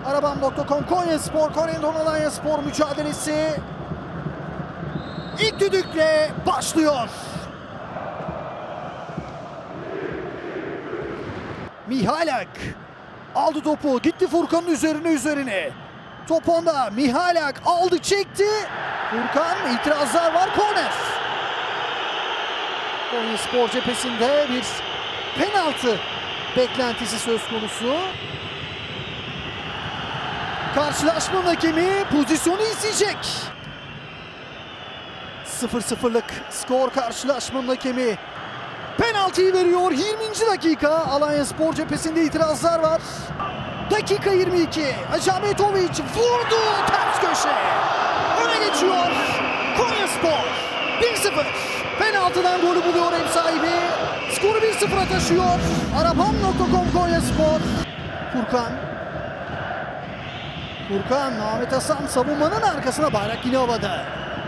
Arabam.com Konyaspor, Korendon Alanyaspor mücadelesi ilk düdükle başlıyor. Mihalak aldı topu, gitti Furkan'ın üzerine. Top onda, Mihalak aldı, çekti. Furkan, itirazlar var, korner. Konyaspor cephesinde bir penaltı beklentisi söz konusu. Karşılaşmanın hakemi pozisyonu izleyecek. 0-0'lık skor, karşılaşmanın hakemi penaltıyı veriyor. 20. dakika, Alanyaspor cephesinde itirazlar var. Dakika 22, Acametovic vurdu, ters köşe. Öne geçiyor Konyaspor. 1-0. Penaltıdan golü buluyor ev sahibi. Skoru 1-0'a taşıyor. Arabam.com Konyaspor. Furkan, Ahmet Hasan savunmanın arkasına, bayrak yine havada.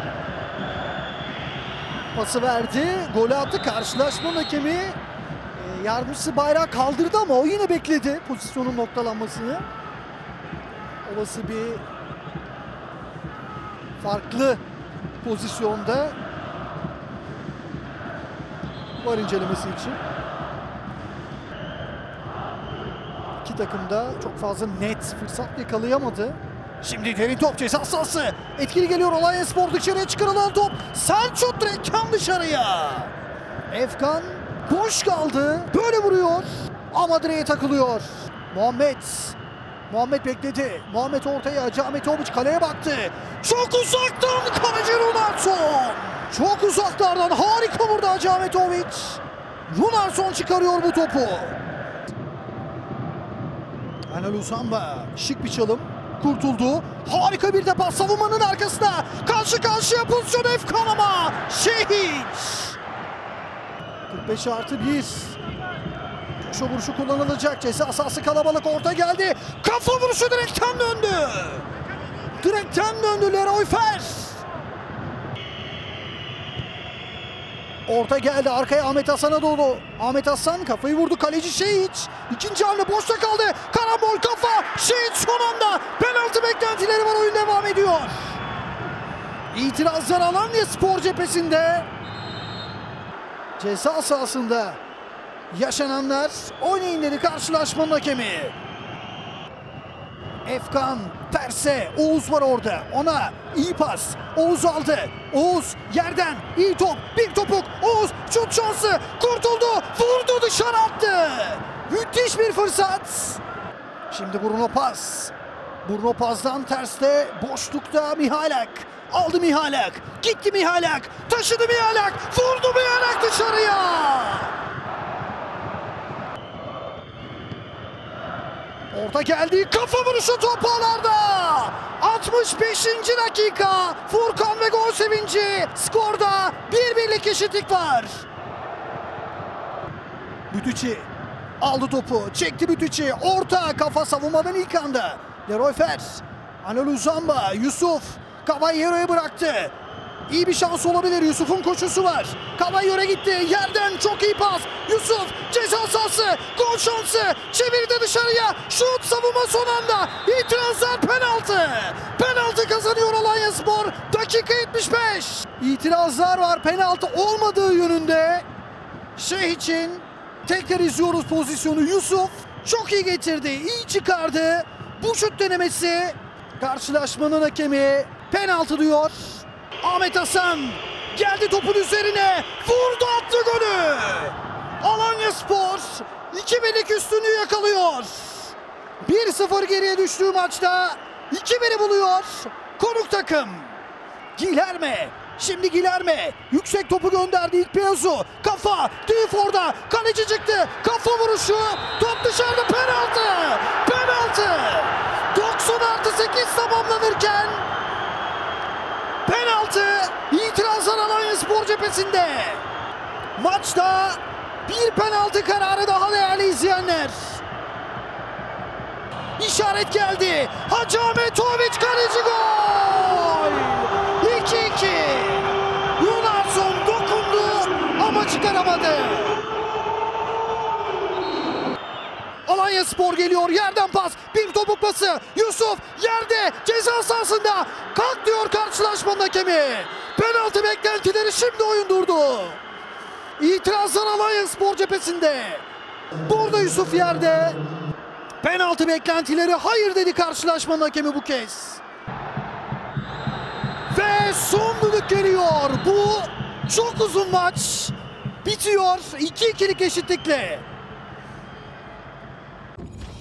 Pası verdi, golü attı. Karşılaşmanın hakemi yardımcısı bayrağı kaldırdı ama o yine bekledi pozisyonun noktalanmasını. Olası bir farklı pozisyonda var incelemesi için. İki takım da çok fazla net fırsat yakalayamadı. Şimdi derin top, ceza sahası. Etkili geliyor Alanyaspor, dışarıya çıkarılan top. Selçuk direkten dışarıya. Efkan boş kaldı. Böyle vuruyor ama direğe takılıyor. Muhammed bekledi. Muhammed ortaya, Acametovic kaleye baktı. Çok uzaktan kaleci Runarsson. Çok uzaklardan harika vurdu Acametovic. Runarsson çıkarıyor bu topu. Anel Uzamba, şık bir çalım. Kurtuldu. Harika bir defa savunmanın arkasına. Karşı karşıya pozisyon Efkan ama Şehiç. 45+1. Köşe vuruşu kullanılacak. Ceza sahası kalabalık, orta geldi. Kafa vuruşu direkten döndü. Leroy Fer. Orta geldi arkaya Ahmet Hasan'a doğru. Ahmet Hasan kafayı vurdu, kaleci Şehiç. İkinci hamle boşta kaldı. Karambol kafa. Şehiç son anda. Penaltı beklentileri var, oyun devam ediyor. İtirazlar Alanyaspor cephesinde. Ceza sahasında yaşananlar, oynayın dedi karşılaşmanın hakemi. Efkan terse, Oğuz var orada, ona iyi pas. Oğuz aldı, Oğuz yerden iyi top, bir topuk, Oğuz şut şansı, kurtuldu, vurdu, dışarı attı. Müthiş bir fırsat. Şimdi Bruno Paz'dan terste, boşlukta Mihalak. Aldı Mihalak, gitti Mihalak, taşıdı Mihalak, vurdu Mihalak dışarıya. Orta geldi, kafa vuruşu top ağlarda. 65. dakika, Furkan ve gol sevinci. Skorda 1-1'lik eşitlik var. Bütüçi aldı topu, çekti Bütüçi. Orta, kafa savunmadan ilk anda. Leroy Fer, Anel Uzamba, Yusuf. Caballero'ya bıraktı. İyi bir şans olabilir. Yusuf'un koşusu var. Caballero gitti. Yerden çok iyi pas. Yusuf ceza sahası. Gol şansı. Çevirdi dışarıya. Şut, savunma son anda. İtirazlar, penaltı. Penaltı kazanıyor Alanyaspor. Dakika 75. İtirazlar var penaltı olmadığı yönünde. Şehiç'in tekrar izliyoruz pozisyonu. Yusuf çok iyi getirdi. İyi çıkardı. Bu şut denemesi. Karşılaşmanın hakemi penaltı diyor. Ahmet Hasan geldi topun üzerine, vurdu, attı golü. Alanyaspor 2-1'lik üstünlüğü yakalıyor. 1-0 geriye düştüğü maçta 2-1'i buluyor konuk takım. Şimdi Gilerme yüksek topu gönderdi, ilk Piyazu. Kafa, Diouf orada, kaleci çıktı, kafa vuruşu, top dışarıda, penaltı. 90+8 tamamlanırken penaltı, itirazlar Alanyaspor cephesinde. Maçta bir penaltı kararı daha değerli izleyenler. İşaret geldi. Acametovic, kaleci gol. 2-2. Runarsson dokundu ama çıkaramadı. Alanyaspor geliyor. Yerden pas. Bir topuk pası. Yusuf yerde. Ceza sahasında. Kalk diyor karşılaşmanın hakemi. Penaltı beklentileri, şimdi oyun durdu. İtirazlar Alanyaspor cephesinde. Burada Yusuf yerde. Penaltı beklentileri hayır dedi karşılaşmanın hakemi bu kez. Ve son düdük geliyor. Bu çok uzun maç. Bitiyor 2-2'lik eşitlikle.